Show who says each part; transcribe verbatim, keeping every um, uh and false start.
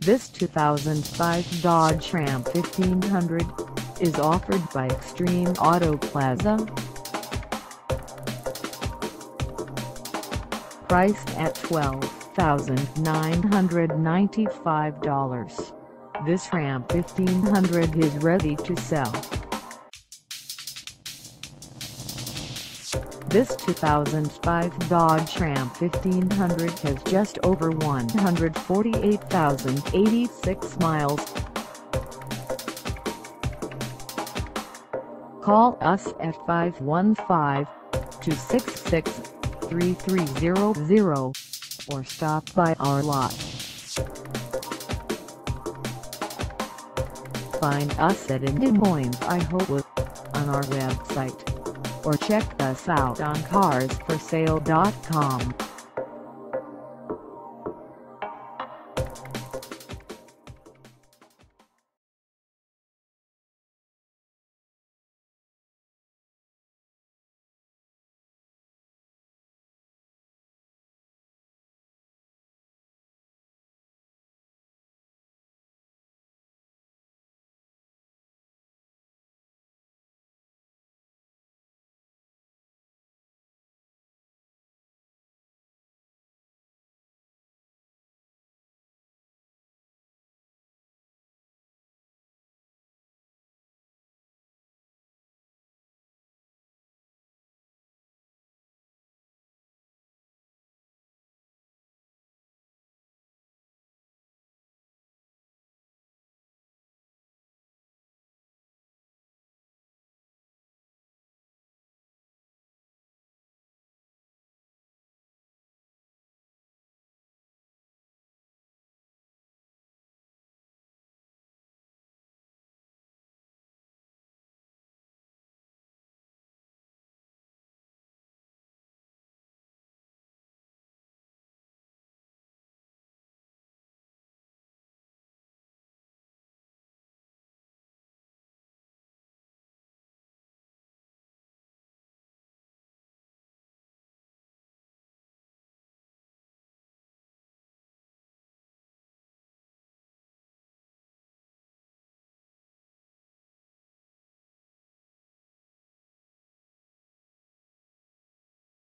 Speaker 1: This two thousand five Dodge Ram fifteen hundred is offered by Extreme Auto Plaza. Priced at twelve thousand nine hundred ninety-five dollars, this Ram fifteen hundred is ready to sell. This two thousand five Dodge Ram fifteen hundred has just over one hundred forty-eight thousand eighty-six miles. Call us at five one five, two six six, three three zero zero or stop by our lot. Find us at in Des Moines, Iowa on our website, or check us out on cars for sale dot com.